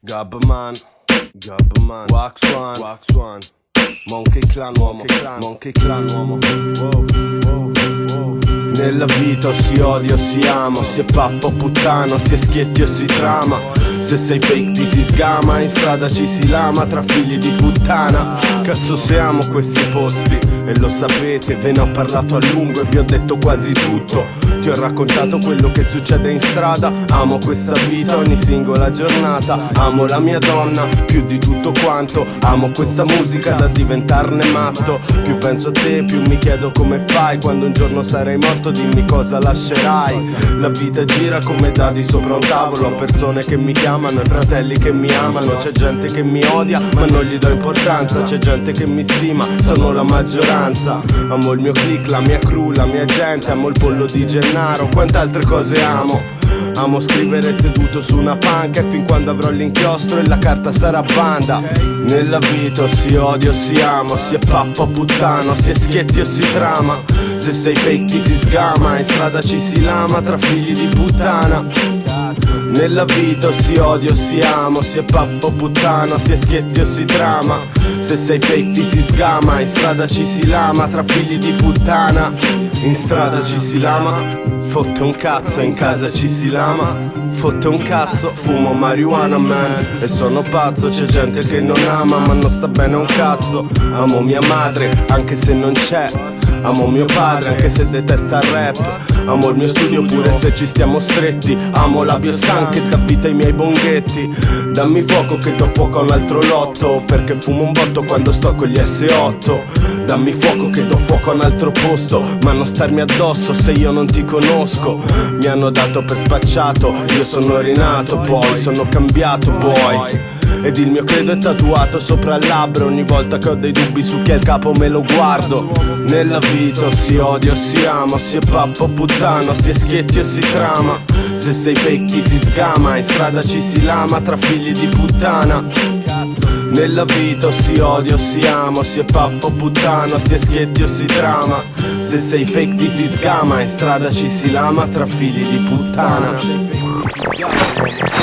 Gabman, Wax One, Monkey Clan uomo, wow. Nella vita o si odia o si ama, o si è pappa o puttana, o si è schietti o si trama. Se sei fake ti si sgama, in strada ci si lama tra figli di puttana. Cazzo se amo questi posti e lo sapete, ve ne ho parlato a lungo e vi ho detto quasi tutto. Ti ho raccontato quello che succede in strada. Amo questa vita ogni singola giornata. Amo la mia donna più di tutto quanto. Amo questa musica da diventarne matto. Più penso a te più mi chiedo come fai. Quando un giorno sarai morto dimmi cosa lascerai. La vita gira come dadi sopra un tavolo. Ho persone che mi chiamano e fratelli che mi amano. C'è gente che mi odia ma non gli do importanza. C'è gente che mi stima, sono la maggioranza. Amo il mio click, la mia crew, la mia gente. Amo il pollo di Gennaro, quante altre cose amo. Amo scrivere seduto su una panca e fin quando avrò l'inchiostro e la carta sarà banda. Nella vita o si odia o si ama, o si è pappa o puttana, o si è schietti o si trama. Se sei fake ti si sgama, in strada ci si lama tra figli di puttana. Nella vita o si odia o si ama, o si è pappa o puttana, o si è schietti o si trama. Se sei fake ti si sgama, in strada ci si lama tra figli di puttana. In strada ci si lama, fotte un cazzo, in casa ci si lama. Fotte un cazzo, fumo marijuana man e sono pazzo. C'è gente che non ama ma non sta bene un cazzo. Amo mia madre anche se non c'è. Amo mio padre anche se detesta il rap. Amo il mio studio pure se ci stiamo stretti. Amo la bioscan che dà vita ai miei bonghetti. Dammi fuoco che do fuoco a un altro lotto, perché fumo un botto quando sto con gli S8. Dammi fuoco che do fuoco a un altro posto, ma non starmi addosso se io non ti conosco. Mi hanno dato per spacciato, io sono rinato poi, sono cambiato boy. Ed il mio credo è tatuato sopra il labbro. Ogni volta che ho dei dubbi su chi è il capo me lo guardo. Nella vita o si odia o si ama, o si è pappa o puttana, o si è schietti o si trama. Se sei fake ti si sgama, in strada ci si lama tra figli di puttana. Nella vita o si odia o si ama, o si è pappa o puttana, o si è schietti o si trama. Se sei fake ti si sgama, in strada ci si lama tra figli di puttana.